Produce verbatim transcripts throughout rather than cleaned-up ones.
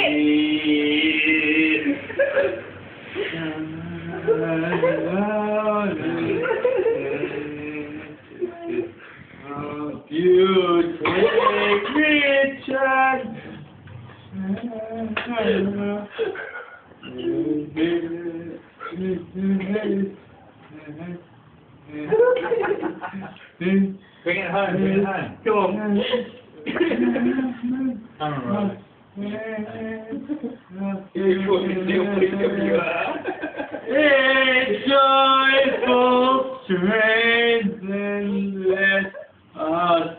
You take me, child. Bring it home, bring it home. Come on. Come on, Rob. It's joyful strength and let us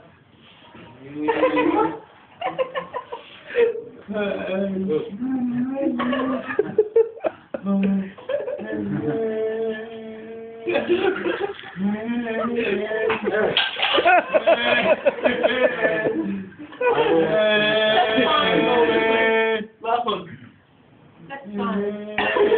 That's fine.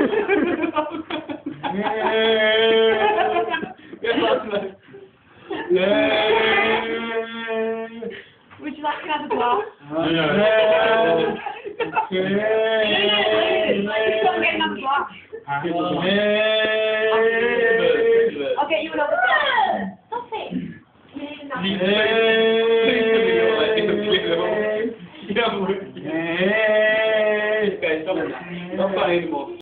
Would you like to have a glass? No, no. No, no, no. You've got to get another glass. I'll get you another glass. Stop it. Hey, Okay, stop it. Not funny anymore.